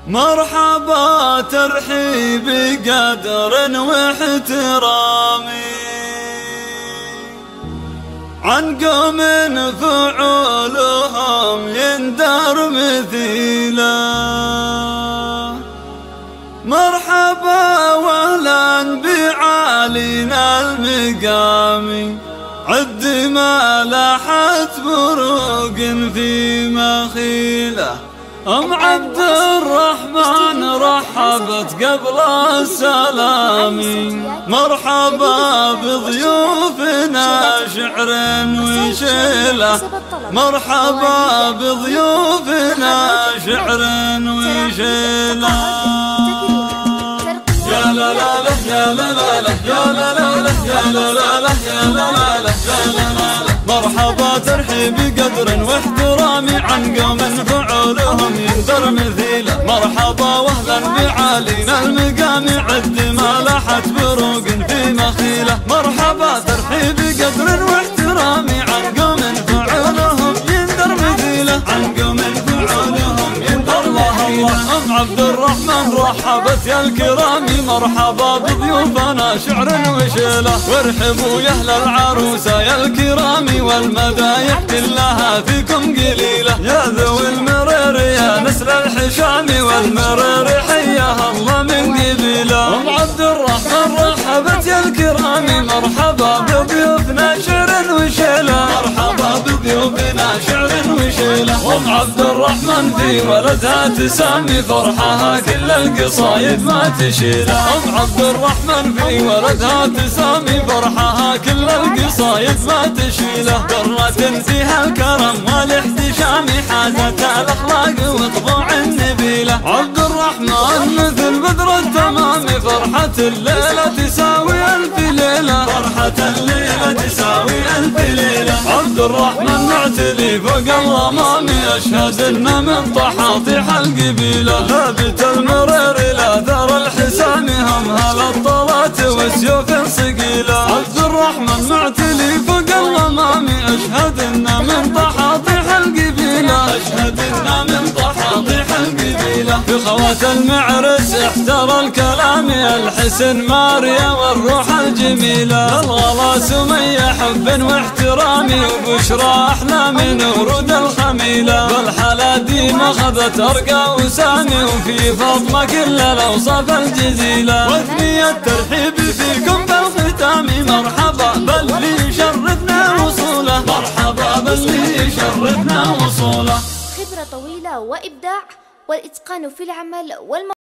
مرحبا ترحيب قدر واحترامي عن قوم فعولهم يندر مثيلا. مرحبا واهلا بعالينا المقام عد ما لاحت بروق في مخيله. أم عبد الرحمن رحبت قبل السلام مرحبا بضيوفنا شعر وشيله. مرحبا بضيوفنا شعر وشيله. يا لا لا لا يا لا لا لا يا لا لا لا يا لا لا لا يا لا لا لا يا لا لا لا. مرحبا ترحيب قدر واحترامي عن قوم فعولهم يندر مثيله. مرحبا واهلا بعالينا المقام عد ما لاحت بروق في مخيله. مرحبا ترحيب قدر واحترامي عن قوم فعولهم يندر مثيله. عن قوم فعولهم يندر مثيله. أم عبد الرحمن رحبت يا الكرام مرحبا بضيوفنا شعر وشيله. وارحبوا يا اهل العروسه يا الكرام والمدايح كلها فيكم قليله. يا ذوي المرير يا نسل الحشام والمرير حياها الله من قبيله. ام عبد الرحمن رحبت يا الكرام مرحبا بضيوفنا شعر وشيله. مرحبا بضيوفنا شعر وشيله. وام عبد الرحمن في ولدها تسامي فرحها كل القصايد ما تشيله. ام عبد الرحمن في ولدها تسامي فرحها كل القصايد ما تشيله. درة فيها الكرم والاحتشام حازت الاخلاق وطبوع النبيله. عبد الرحمن مثل بدر التمام فرحة الليلة تساوي ألف ليلة. فرحة الليلة تساوي ألف ليلة. عبد الرحمن معتلي فوق الغمام أشهد إنه من طحاطيح القبيلة. ثابت المرير إلى ثار الحسام هم هالطلات وسيوف صقيلة. عبد الرحمن معتلي فوق الغمام أشهد إنه من طحاطيح القبيلة. أشهد إنه من طحاطيح القبيلة. في خوات المعرس احتر الكلام الحسن ماريا والروح الجميلة. الغلا سمية حب واحترامي وبشرى أحلام ورود الخميلة. والحلا ديم أخذت أرقى وسامي وفي فاطمة كل الأوصاف الجزيلة. وثني الترحيب فيكم بالختام مرحبا باللي يشرفنا وصوله. مرحبا باللي يشرفنا وصوله. خبرة طويلة وإبداع والإتقان في العمل